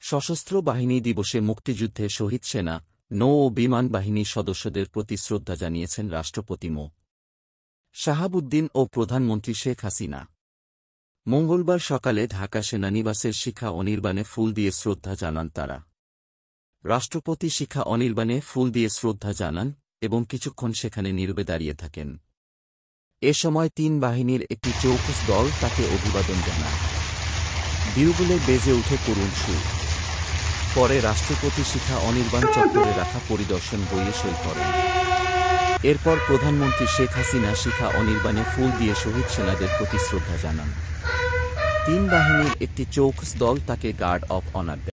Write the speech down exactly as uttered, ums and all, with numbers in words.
সশস্ত্র বাহিনী দিবসে মুক্তিযুদ্ধে শহীদ সেনা, নৌ ও বিমান বাহিনীর সদস্যদের প্রতি শ্রদ্ধা জানিয়েছেন রাষ্ট্রপতি মো. শাহাবুদ্দিন ও প্রধানমন্ত্রী শেখ হাসিনা। মঙ্গলবার সকালে ঢাকা সেনানিবাসের শিখা অনির্বাণে ফুল দিয়ে শ্রদ্ধা জানান তারা। রাষ্ট্রপতি শিখা অনির্বাণে ফুল দিয়ে শ্রদ্ধা জানান এবং কিছুক্ষণ সেখানে নীরবে দাঁড়িয়ে থাকেন। এ সময় তিন বাহিনীর একটি চৌকস দল তাকে অভিবাদন জানায়। বিউগুলে বেজে উঠে করুণ সুর। পরে রাষ্ট্রপতি শিখা অনির্বাণ চত্বরে রাখা পরিদর্শন বইয়ে সই করেন। এরপর প্রধানমন্ত্রী শেখ হাসিনা শিখা অনির্বাণে ফুল দিয়ে শহীদ সেনাদের প্রতি শ্রদ্ধা জানান। তিন বাহিনীর একটি চৌকস দল তাকে গার্ড অব অনার দেয়।